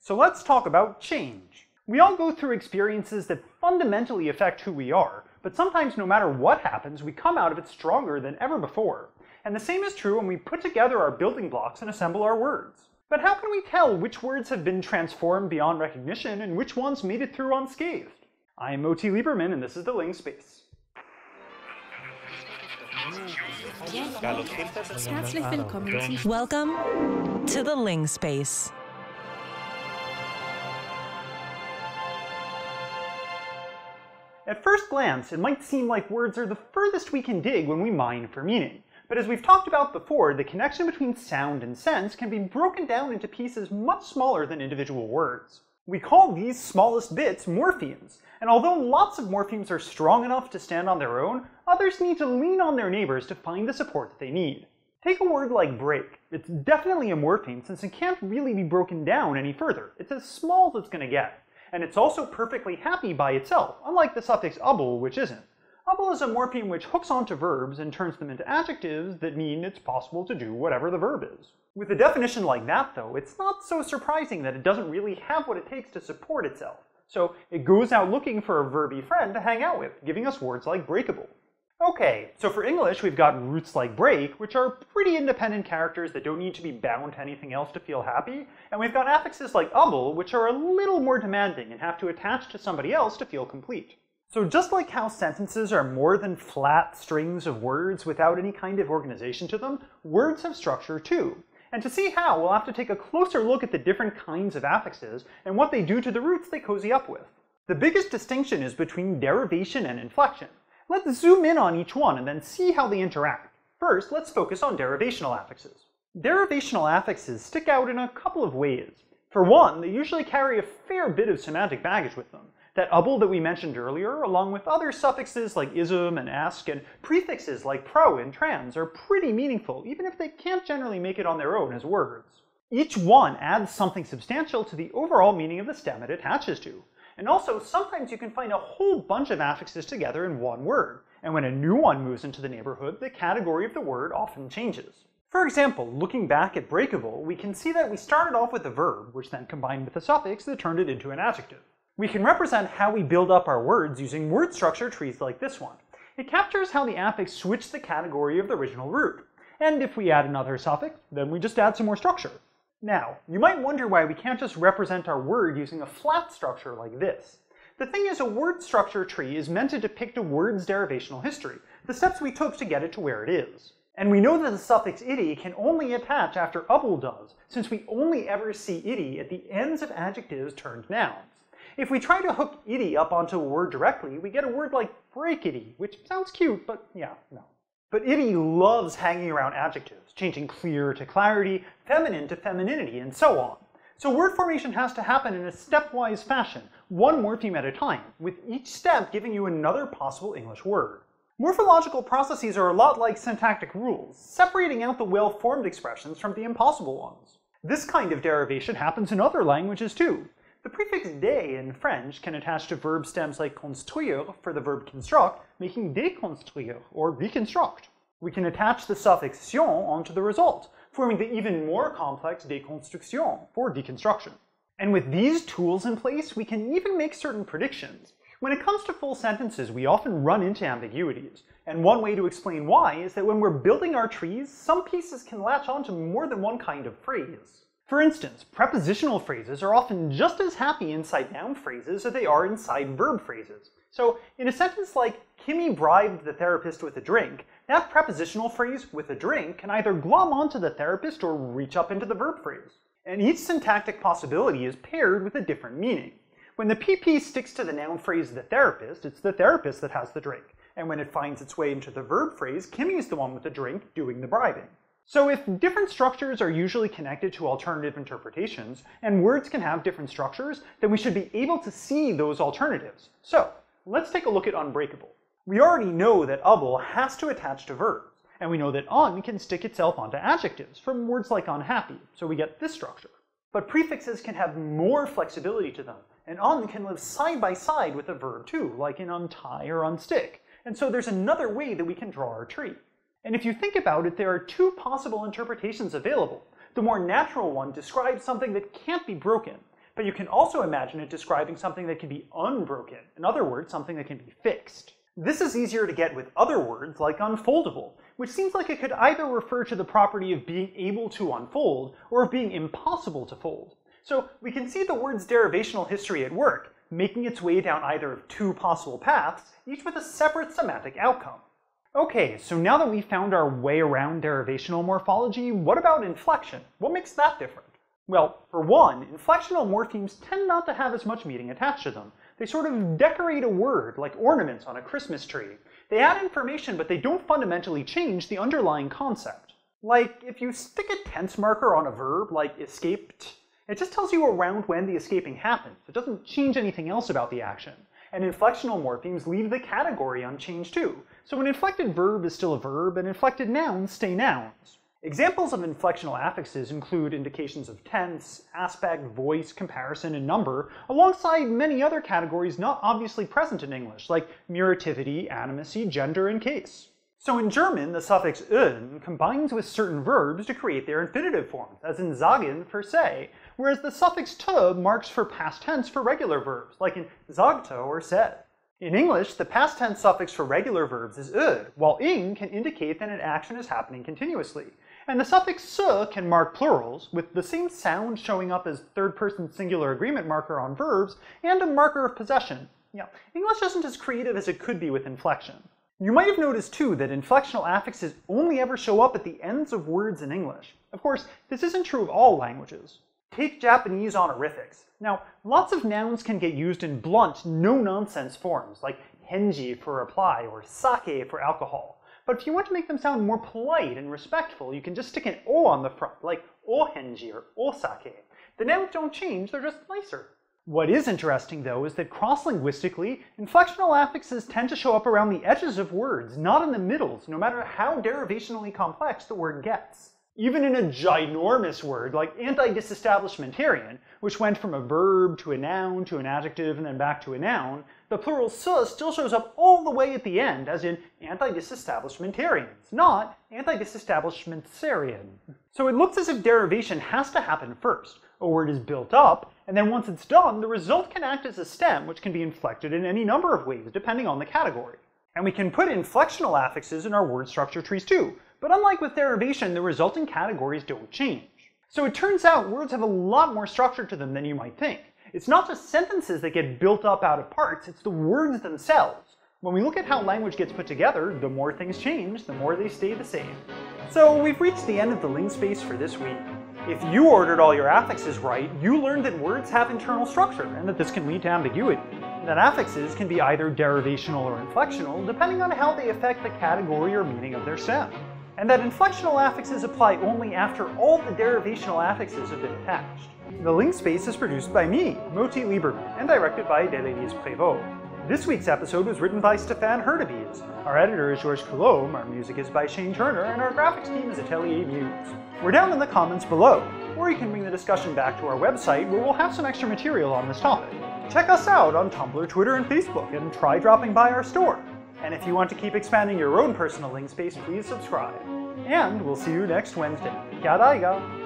So let's talk about change. We all go through experiences that fundamentally affect who we are, but sometimes no matter what happens, we come out of it stronger than ever before. And the same is true when we put together our building blocks and assemble our words. But how can we tell which words have been transformed beyond recognition and which ones made it through unscathed? I'm Moti Lieberman and this is the Ling Space. Welcome to the Ling Space. At first glance, it might seem like words are the furthest we can dig when we mine for meaning. But as we've talked about before, the connection between sound and sense can be broken down into pieces much smaller than individual words. We call these smallest bits morphemes, and although lots of morphemes are strong enough to stand on their own, others need to lean on their neighbors to find the support that they need. Take a word like break. It's definitely a morpheme since it can't really be broken down any further. It's as small as it's going to get. And it's also perfectly happy by itself, unlike the suffix able, which isn't. Able is a morpheme which hooks onto verbs and turns them into adjectives that mean it's possible to do whatever the verb is. With a definition like that, though, it's not so surprising that it doesn't really have what it takes to support itself. So it goes out looking for a verby friend to hang out with, giving us words like breakable. Okay, so for English we've got roots like break, which are pretty independent characters that don't need to be bound to anything else to feel happy, and we've got affixes like able, which are a little more demanding and have to attach to somebody else to feel complete. So just like how sentences are more than flat strings of words without any kind of organization to them, words have structure too. And to see how, we'll have to take a closer look at the different kinds of affixes and what they do to the roots they cozy up with. The biggest distinction is between derivation and inflection. Let's zoom in on each one and then see how they interact. First, let's focus on derivational affixes. Derivational affixes stick out in a couple of ways. For one, they usually carry a fair bit of semantic baggage with them. That able that we mentioned earlier, along with other suffixes like ism and ask, and prefixes like pro and trans, are pretty meaningful, even if they can't generally make it on their own as words. Each one adds something substantial to the overall meaning of the stem it attaches to. And also, sometimes you can find a whole bunch of affixes together in one word, and when a new one moves into the neighborhood, the category of the word often changes. For example, looking back at breakable, we can see that we started off with a verb, which then combined with a suffix that turned it into an adjective. We can represent how we build up our words using word structure trees like this one. It captures how the affix switched the category of the original root. And if we add another suffix, then we just add some more structure. Now, you might wonder why we can't just represent our word using a flat structure like this. The thing is, a word structure tree is meant to depict a word's derivational history, the steps we took to get it to where it is. And we know that the suffix ity can only attach after able does, since we only ever see ity at the ends of adjectives turned nouns. If we try to hook ity up onto a word directly, we get a word like breakity, which sounds cute, but yeah, no. But ity loves hanging around adjectives, changing clear to clarity, feminine to femininity, and so on. So word formation has to happen in a stepwise fashion, one morpheme at a time, with each step giving you another possible English word. Morphological processes are a lot like syntactic rules, separating out the well-formed expressions from the impossible ones. This kind of derivation happens in other languages too. The prefix de in French can attach to verb stems like construire for the verb construct, making déconstruire or reconstruct. We can attach the suffix tion onto the result, forming the even more complex déconstruction for deconstruction. And with these tools in place, we can even make certain predictions. When it comes to full sentences, we often run into ambiguities, and one way to explain why is that when we're building our trees, some pieces can latch onto more than one kind of phrase. For instance, prepositional phrases are often just as happy inside noun phrases as they are inside verb phrases. So, in a sentence like, Kimmy bribed the therapist with a drink, that prepositional phrase, with a drink, can either glom onto the therapist or reach up into the verb phrase. And each syntactic possibility is paired with a different meaning. When the PP sticks to the noun phrase the therapist, it's the therapist that has the drink. And when it finds its way into the verb phrase, Kimmy's the one with the drink doing the bribing. So if different structures are usually connected to alternative interpretations, and words can have different structures, then we should be able to see those alternatives. So, let's take a look at unbreakable. We already know that able has to attach to verbs, and we know that un can stick itself onto adjectives from words like unhappy, so we get this structure. But prefixes can have more flexibility to them, and un can live side by side with a verb too, like in untie or unstick, and so there's another way that we can draw our tree. And if you think about it, there are two possible interpretations available. The more natural one describes something that can't be broken. but you can also imagine it describing something that can be unbroken, in other words, something that can be fixed. This is easier to get with other words like unfoldable, which seems like it could either refer to the property of being able to unfold or of being impossible to fold. So we can see the word's derivational history at work, making its way down either of two possible paths, each with a separate semantic outcome. Okay, so now that we've found our way around derivational morphology, what about inflection? What makes that different? Well, for one, inflectional morphemes tend not to have as much meaning attached to them. They sort of decorate a word like ornaments on a Christmas tree. They add information, but they don't fundamentally change the underlying concept. Like, if you stick a tense marker on a verb, like escaped, it just tells you around when the escaping happens. It doesn't change anything else about the action. And inflectional morphemes leave the category unchanged too. So an inflected verb is still a verb, and inflected nouns stay nouns. Examples of inflectional affixes include indications of tense, aspect, voice, comparison, and number, alongside many other categories not obviously present in English, like murativity, animacy, gender, and case. So in German, the suffix "n" combines with certain verbs to create their infinitive forms, as in sagen for say, whereas the suffix "t" marks for past tense for regular verbs, like in sagte or said. In English, the past tense suffix for regular verbs is "ed", while "ing" can indicate that an action is happening continuously. And the suffix "s" can mark plurals, with the same sound showing up as third-person singular agreement marker on verbs, and a marker of possession. Yeah, English isn't as creative as it could be with inflection. You might have noticed too that inflectional affixes only ever show up at the ends of words in English. Of course, this isn't true of all languages. Take Japanese honorifics. Now, lots of nouns can get used in blunt, no-nonsense forms, like henji for reply or sake for alcohol. But if you want to make them sound more polite and respectful, you can just stick an o on the front, like ohenji or osake. The nouns don't change, they're just nicer. What is interesting, though, is that cross-linguistically, inflectional affixes tend to show up around the edges of words, not in the middles, no matter how derivationally complex the word gets. Even in a ginormous word like anti-disestablishmentarian, which went from a verb to a noun to an adjective and then back to a noun, the plural "s" still shows up all the way at the end, as in anti-disestablishmentarians, not anti-disestablishmentarian. So it looks as if derivation has to happen first. A word is built up, and then once it's done, the result can act as a stem, which can be inflected in any number of ways, depending on the category. And we can put inflectional affixes in our word structure trees too, but unlike with derivation, the resulting categories don't change. So it turns out words have a lot more structure to them than you might think. It's not just sentences that get built up out of parts, it's the words themselves. When we look at how language gets put together, the more things change, the more they stay the same. So we've reached the end of the Ling space for this week. If you ordered all your affixes right, you learned that words have internal structure, and that this can lead to ambiguity. That affixes can be either derivational or inflectional, depending on how they affect the category or meaning of their stem. And that inflectional affixes apply only after all the derivational affixes have been attached. The Ling space is produced by me, Moti Lieberman, and directed by Delelise Prévost. This week's episode was written by Stéphane Herdebies. Our editor is Georges Coulombe, our music is by Shane Turner, and our graphics team is Atelier Muse. We're down in the comments below, or you can bring the discussion back to our website where we'll have some extra material on this topic. Check us out on Tumblr, Twitter, and Facebook, and try dropping by our store. And if you want to keep expanding your own personal Ling space, please subscribe. And we'll see you next Wednesday. Gadaiga!